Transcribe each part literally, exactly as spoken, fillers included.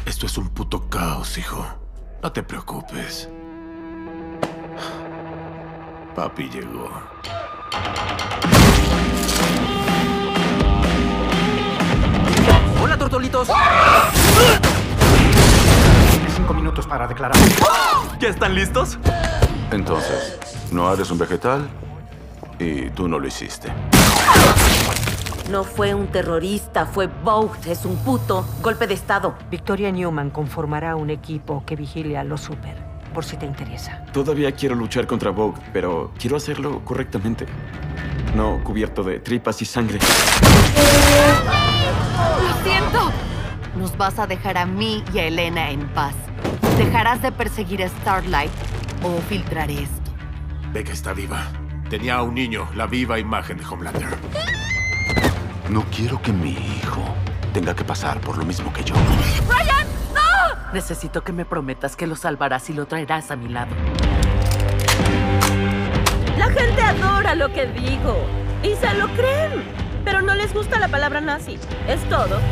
Esto es un puto caos, hijo. No te preocupes. Papi llegó. ¡Hola, tortolitos! Tienes cinco minutos para declarar. ¿Ya están listos? Entonces, no eres un vegetal y tú no lo hiciste. No fue un terrorista, fue Vogt, es un puto golpe de estado. Victoria Newman conformará un equipo que vigile a los super, por si te interesa. Todavía quiero luchar contra Vogt, pero quiero hacerlo correctamente. No cubierto de tripas y sangre. ¡Lo siento! Nos vas a dejar a mí y a Elena en paz. ¿Dejarás de perseguir a Starlight o filtraré esto? Becca está viva. Tenía a un niño, la viva imagen de Homelander. No quiero que mi hijo tenga que pasar por lo mismo que yo. ¡Ryan! ¡No! Necesito que me prometas que lo salvarás y lo traerás a mi lado. La gente adora lo que digo y se lo creen, pero no les gusta la palabra nazi. Es todo.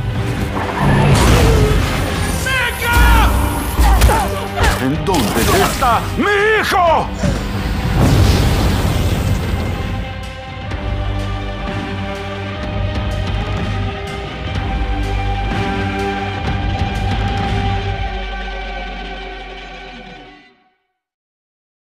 ¿En dónde está mi hijo?